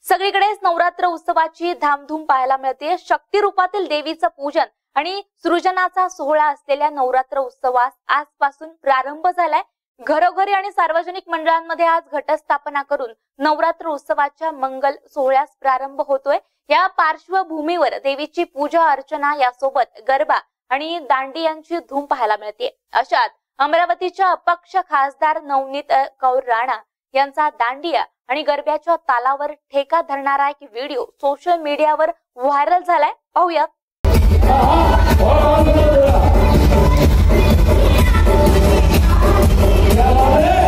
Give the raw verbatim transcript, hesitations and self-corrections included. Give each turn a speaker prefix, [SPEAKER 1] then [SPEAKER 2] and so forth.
[SPEAKER 1] सगळीकडेच नवरात्र उत्सवाची धामधूम पाहायला मिळते। शक्ती रूपातील देवीचं पूजन आणि सृजनाचा सोहळा असलेल्या नवरात्र उत्सवास आजपासून प्रारंभ झालाय। घरोघरी आणि सार्वजनिक मंडळांमध्ये आज घटस्थापना करून नवरात्र उत्सवाच्या मंगल सोहळ्यास प्रारंभ होतोय। या पार्श्वभूमीवर देवीची पूजा अर्चना यासोबत गरबा आणि दांडियांची धूम पाहायला मिळते। अशात अमरावतीच्या अपक्ष खासदार नवनीत कौर राणा यांचा दांडिया आणि गरब्याच्या तालावर ठेका धरणारा एक व्हिडिओ सोशल मीडियावर व्हायरल झालाय। पाहूया।
[SPEAKER 2] Yeah.